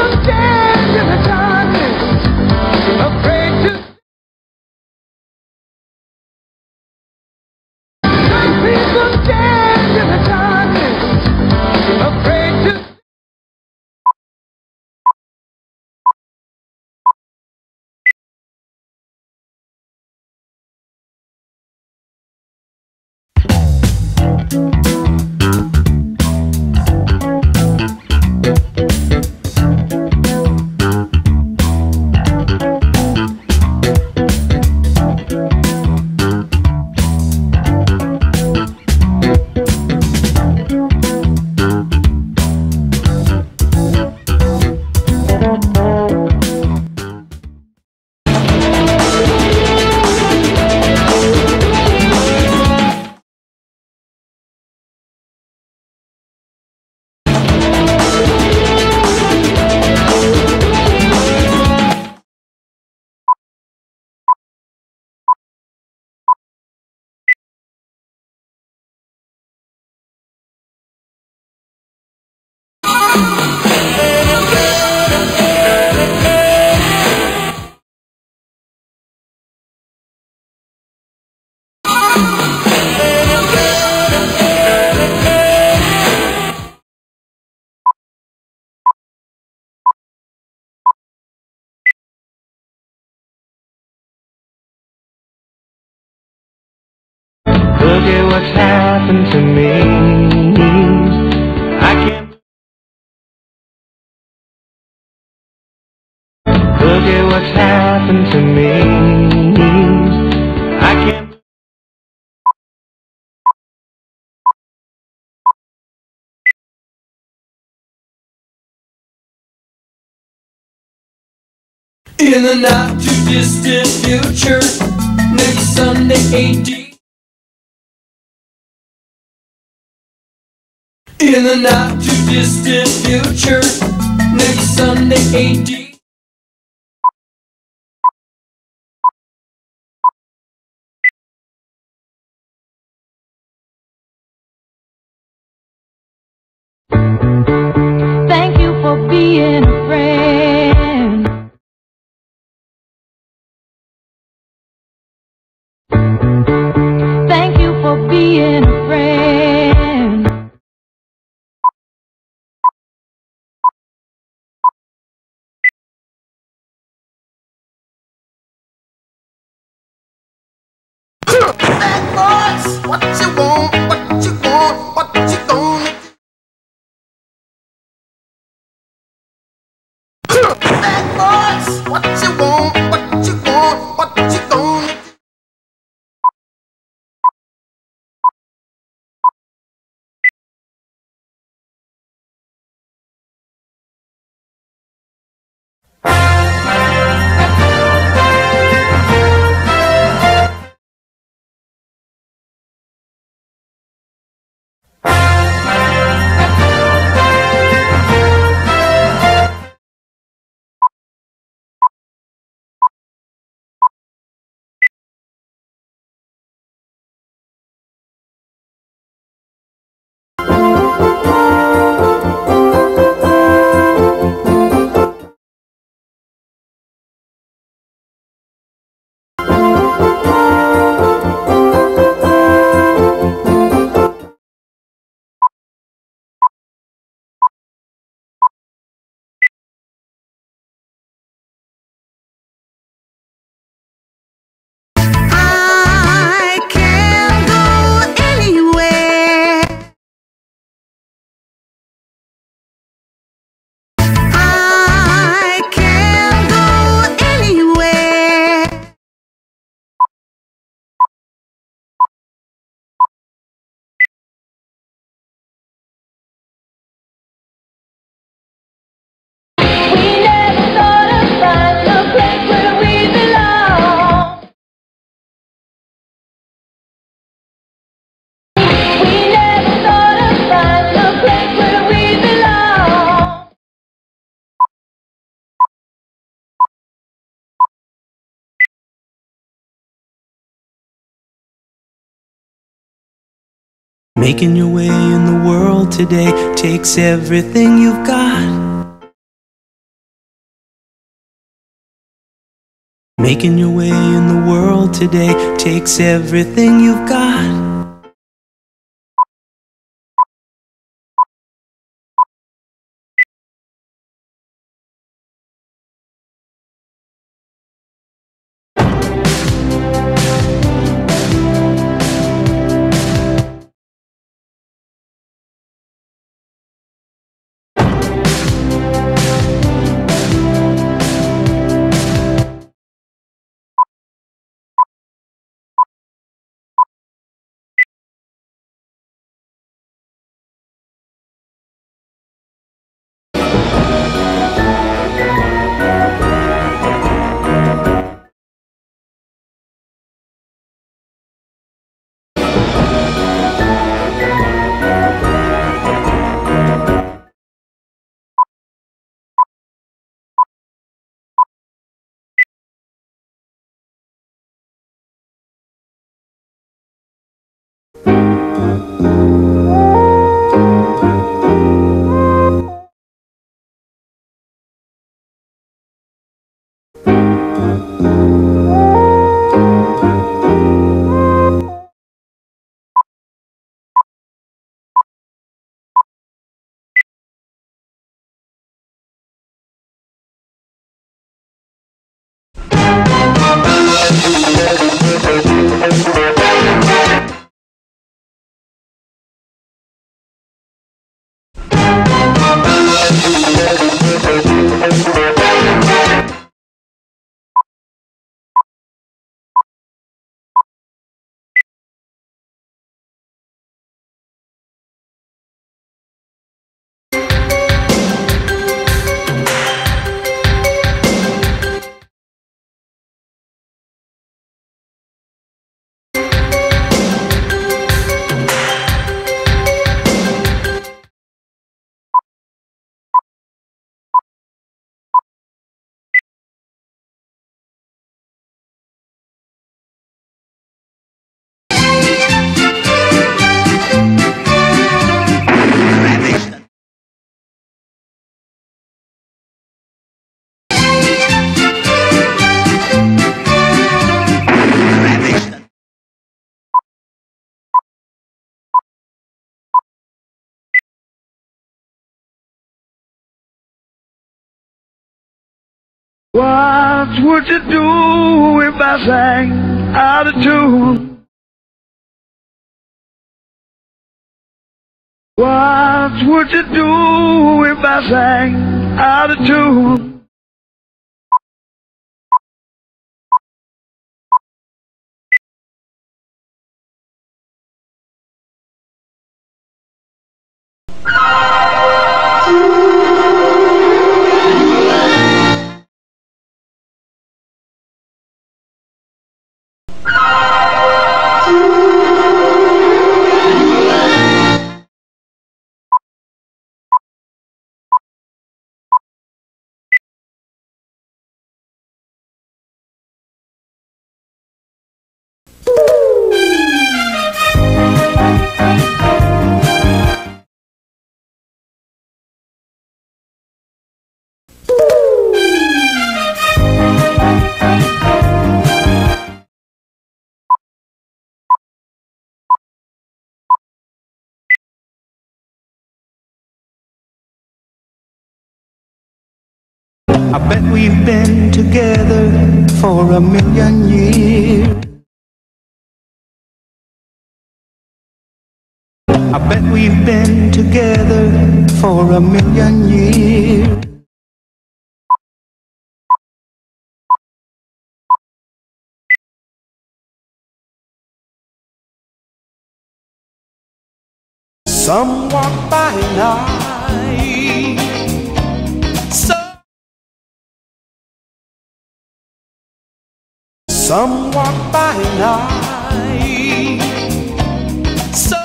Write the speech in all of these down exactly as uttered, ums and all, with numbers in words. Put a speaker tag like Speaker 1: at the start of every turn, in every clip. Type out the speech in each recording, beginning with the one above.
Speaker 1: people stand in the darkness, afraid to. Some people stand in the darkness, afraid to.
Speaker 2: Look at what's happened to me. I can't. Look at what's happened to me. I can't.
Speaker 1: In the not too distant future, next Sunday A D. In the not too distant future, next Sunday A D.
Speaker 3: Thank you for being a friend. Thank you for being a friend.
Speaker 4: Bad boys, what you want, what you want, what you gonna do? Bad boys, what you want, what you want, what you gonna do?
Speaker 5: Making your way in the world today takes everything you've got. Making your way in the world today takes everything you've got.
Speaker 2: What would you do if I sang out of tune? What would you do if I sang out of tune?
Speaker 5: I bet we've been together for a million years. I bet we've been together for a million years. Some walk by night, some, some walk by night, some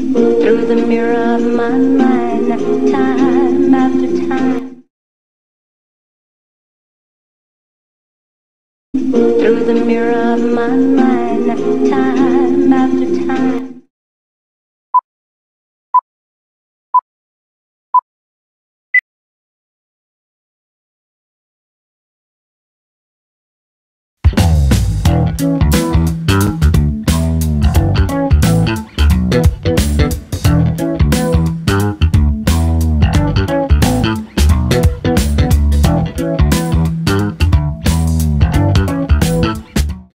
Speaker 3: through the mirror of my mind, time after time. Through the mirror of my mind, time after time.